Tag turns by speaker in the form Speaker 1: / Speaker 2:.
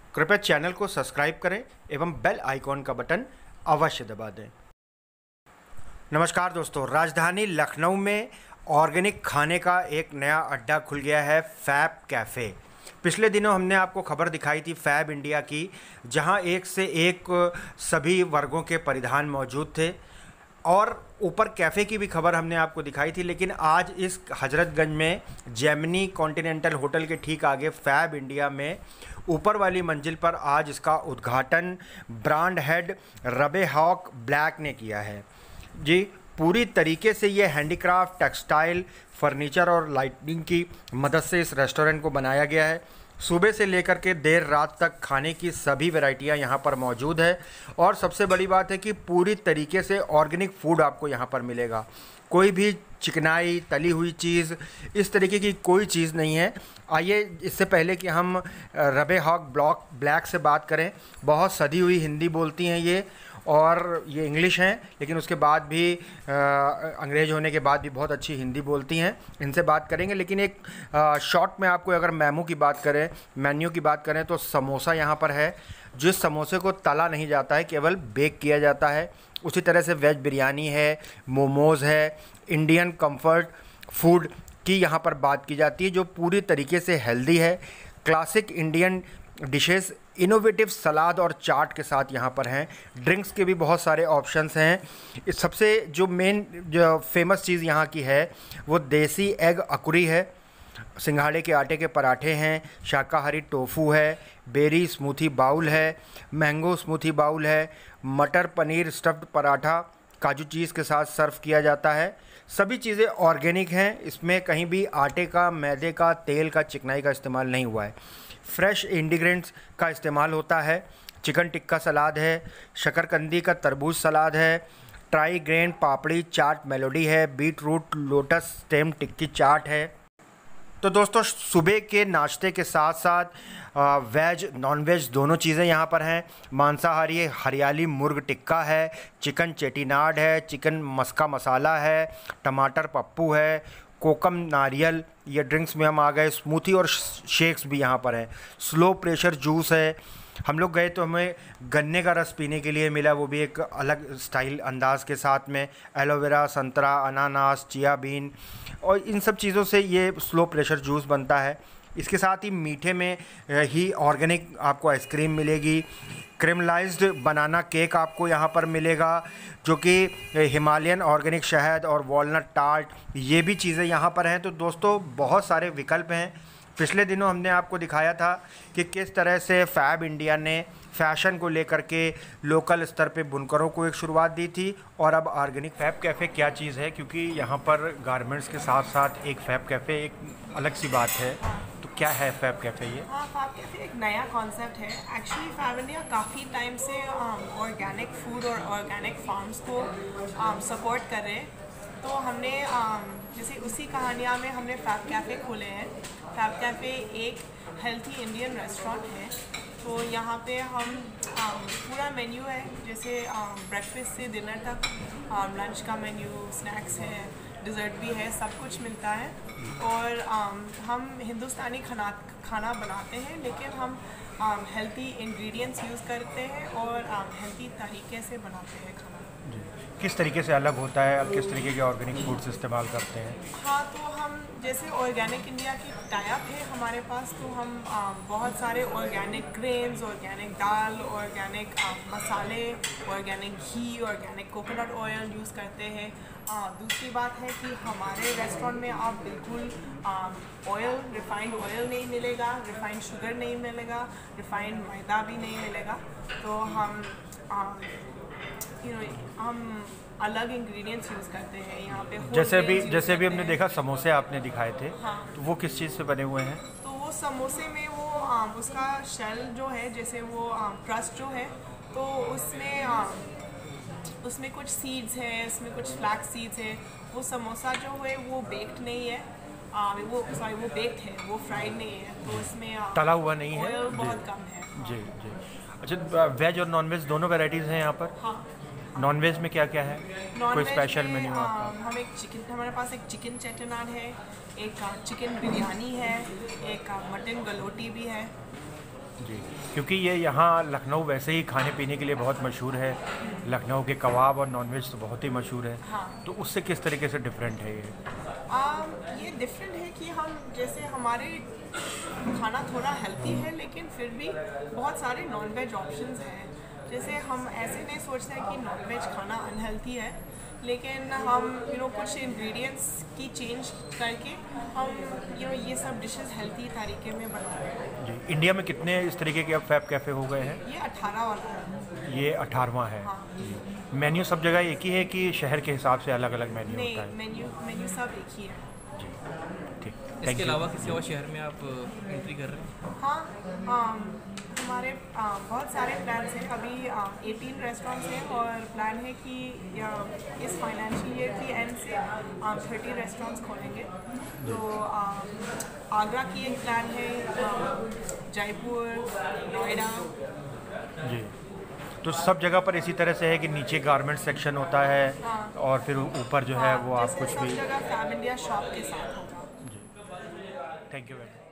Speaker 1: कृपया चैनल को सब्सक्राइब करें एवं बेल आइकॉन का बटन अवश्य दबा दें। नमस्कार दोस्तों, राजधानी लखनऊ में ऑर्गेनिक खाने का एक नया अड्डा खुल गया है, फैब कैफ़े। पिछले दिनों हमने आपको खबर दिखाई थी फैब इंडिया की, जहां एक से एक सभी वर्गों के परिधान मौजूद थे और ऊपर कैफ़े की भी खबर हमने आपको दिखाई थी। लेकिन आज इस हजरतगंज में जेमिनी कॉन्टिनेंटल होटल के ठीक आगे फैब इंडिया में ऊपर वाली मंजिल पर आज इसका उद्घाटन ब्रांड हेड रबे हॉक ब्लैक ने किया है। जी, पूरी तरीके से ये हैंडीक्राफ्ट, टेक्सटाइल, फर्नीचर और लाइटिंग की मदद से इस रेस्टोरेंट को बनाया गया है। सुबह से लेकर के देर रात तक खाने की सभी वैरायटियां यहाँ पर मौजूद है और सबसे बड़ी बात है कि पूरी तरीके से ऑर्गेनिक फूड आपको यहाँ पर मिलेगा। कोई भी चिकनाई, तली हुई चीज़, इस तरीके की कोई चीज़ नहीं है। आइए, इससे पहले कि हम रबे हॉक ब्लैक से बात करें, बहुत सधी हुई हिंदी बोलती हैं ये और ये इंग्लिश हैं, लेकिन उसके बाद भी अंग्रेज़ होने के बाद भी बहुत अच्छी हिंदी बोलती हैं। इनसे बात करेंगे, लेकिन एक शॉर्ट में आपको अगर मेन्यू की बात करें तो समोसा यहाँ पर है। जिस समोसे को तला नहीं जाता है, केवल बेक किया जाता है। उसी तरह से वेज बिरयानी है, मोमोज़ है, इंडियन कंफर्ट फूड की यहाँ पर बात की जाती है जो पूरी तरीके से हेल्दी है। Classic Indian dishes, innovative salad और चाट के साथ यहाँ पर हैं। ड्रिंक्स के भी बहुत सारे ऑप्शंस हैं। इस सबसे जो मेन जो फेमस चीज़ यहाँ की है वो देसी एग अकुरी है, सिंघाड़े के आटे के पराठे हैं, शाकाहारी टोफू है, बेरी स्मूथी बाउल है, मैंगो स्मूथी बाउल है, मटर पनीर स्टफ्ड पराठा काजू चीज़ के साथ सर्व किया जाता है। सभी चीज़ें ऑर्गेनिक हैं, इसमें कहीं भी आटे का, मैदे का, तेल का, चिकनाई का इस्तेमाल नहीं हुआ है। फ्रेश इंग्रेडिएंट्स का इस्तेमाल होता है। चिकन टिक्का सलाद है, शकरकंदी का तरबूज सलाद है, ट्राई ग्रेन पापड़ी चाट मेलोडी है, beetroot lotus stem tikki chaat है। तो दोस्तों, सुबह के नाश्ते के साथ साथ वेज नॉन वेज दोनों चीज़ें यहाँ पर हैं। मांसाहारी हरियाली मुर्ग टिक्का है, चिकन चेटीनाड है, चिकन मस्का मसाला है, टमाटर पप्पू है, कोकम नारियल, ये ड्रिंक्स में हम आ गए। स्मूथी और शेक्स भी यहाँ पर हैं। स्लो प्रेशर जूस है। हम लोग गए तो हमें गन्ने का रस पीने के लिए मिला, वो भी एक अलग स्टाइल अंदाज के साथ में। एलोवेरा, संतरा, अनानास, चिया बीन और इन सब चीज़ों से ये स्लो प्रेशर जूस बनता है। इसके साथ ही मीठे में ही ऑर्गेनिक आपको आइसक्रीम मिलेगी। क्रीमलाइज्ड बनाना केक आपको यहाँ पर मिलेगा, जो कि हिमालयन ऑर्गेनिक शहद और वॉलनट टार्ट, ये भी चीज़ें यहाँ पर हैं। तो दोस्तों, बहुत सारे विकल्प हैं। पिछले दिनों हमने आपको दिखाया था कि किस तरह से फैब इंडिया ने फ़ैशन को लेकर के लोकल स्तर पे बुनकरों को एक शुरुआत दी थी और अब ऑर्गेनिक फैब कैफ़े क्या चीज़ है, क्योंकि यहाँ पर गारमेंट्स के साथ साथ एक फैब कैफ़े एक अलग सी बात है। तो क्या है फैब कैफ़े ये?
Speaker 2: हाँ, फैब कैफ़े एक नया कॉन्सेप्ट है। एक्चुअली फैब इंडिया काफ़ी टाइम से ऑर्गेनिक फूड और ऑर्गेनिक फार्म्स को सपोर्ट कर रहे हैं। तो हमने जैसे उसी कहानियाँ में हमने फैब कैफ़े खोले हैं। फैब कैफ़े एक हेल्थी इंडियन रेस्टोरेंट है। तो यहाँ पे हम पूरा मेन्यू है, जैसे ब्रेकफास्ट से डिनर तक, लंच का मेन्यू, स्नैक्स है, डिज़र्ट भी है, सब कुछ मिलता है। और हम हिंदुस्तानी खाना बनाते हैं, लेकिन हम हेल्थी इंग्रेडिएंट्स यूज़ करते हैं और हेल्थी तरीके से बनाते हैं खाना।
Speaker 1: किस तरीके से अलग होता है? अब किस तरीके के ऑर्गेनिक फूड्स इस्तेमाल करते हैं?
Speaker 2: हाँ, तो हम जैसे ऑर्गेनिक इंडिया की टाइप है हमारे पास, तो हम बहुत सारे ऑर्गेनिक ग्रेन्स, ऑर्गेनिक दाल, ऑर्गेनिक मसाले, ऑर्गेनिक घी, ऑर्गेनिक कोकोनट ऑयल यूज़ करते हैं। दूसरी बात है कि हमारे रेस्टोरेंट में आप बिल्कुल ऑयल, रिफाइंड ऑयल नहीं मिलेगा, रिफाइंड शुगर नहीं मिलेगा, रिफाइंड मैदा भी नहीं मिलेगा। तो हम हम अलग इंग्रेडिएंट्स यूज़ करते हैं यहाँ पे।
Speaker 1: जैसे भी हमने देखा समोसे आपने दिखाए थे।
Speaker 2: हाँ,
Speaker 1: तो वो किस चीज़ से बने हुए हैं?
Speaker 2: तो वो समोसे में वो उसका शेल जो है, जैसे वो क्रस्ट जो है, तो उसमें कुछ सीड्स हैं, उसमें कुछ फ्लैक्स सीड्स है। वो समोसा जो है वो बेक्ड नहीं है, वो बेक्ड है, वो फ्राइड नहीं है। तो उसमें
Speaker 1: तला हुआ नहीं है,
Speaker 2: ऑयल बहुत कम है।
Speaker 1: जी जी। अच्छा, वेज और नॉन वेज दोनों वैराइटीज़ हैं यहाँ पर?
Speaker 2: हाँ।
Speaker 1: नॉन वेज में क्या क्या है? कोई स्पेशल मेन्यू
Speaker 2: आपका? हमारे पास एक चिकन चेटीनाड है, एक चिकन बिरयानी है, एक मटन गलोटी भी है।
Speaker 1: जी, क्योंकि ये यहाँ लखनऊ वैसे ही खाने पीने के लिए बहुत मशहूर है। लखनऊ के कबाब और नॉनवेज तो बहुत ही मशहूर है।
Speaker 2: हाँ।
Speaker 1: तो उससे किस तरीके से डिफरेंट है ये?
Speaker 2: ये डिफरेंट है कि हम जैसे हमारे खाना थोड़ा हेल्थी है, लेकिन फिर भी बहुत सारे नॉन-वेज ऑप्शंस हैं। जैसे हम ऐसे नहीं सोचते हैं कि नॉन-वेज खाना अनहेल्थी है, लेकिन हम कुछ इंग्रेडिएंट्स की चेंज करके हम ये सब डिशेस हेल्थी तरीके में बना रहे हैं।
Speaker 1: जी, इंडिया में कितने इस तरीके के अब फैब कैफ़े हो गए हैं?
Speaker 2: ये 18 वाला है।
Speaker 1: ये 18वां है।
Speaker 2: हाँ।
Speaker 1: मेन्यू सब जगह एक ही है कि शहर के हिसाब से अलग अलग मेन्यू
Speaker 2: नहीं,
Speaker 1: होता है?
Speaker 2: मेन्यू सब एक ही है।
Speaker 1: जी, ठीक।
Speaker 3: इसके अलावा किसी और शहर में आप एंट्री कर रहे हैं?
Speaker 2: हाँ, हमारे बहुत सारे प्लान्स हैं। अभी 18 रेस्टोरेंट्स हैं और प्लान है कि इस फाइनेंशियल ईयर की एंड से 30 रेस्टोरेंट्स खोलेंगे। तो आगरा की एक प्लान है, जयपुर, नोएडा।
Speaker 1: जी, तो सब जगह पर इसी तरह से है कि नीचे गारमेंट सेक्शन होता है और फिर ऊपर जो है वो आप
Speaker 2: जैसे
Speaker 1: कुछ
Speaker 2: सब
Speaker 1: भी।
Speaker 2: जगह फैब इंडिया शॉप के साथ होगा।
Speaker 1: जी, थैंक यू वेरी मच।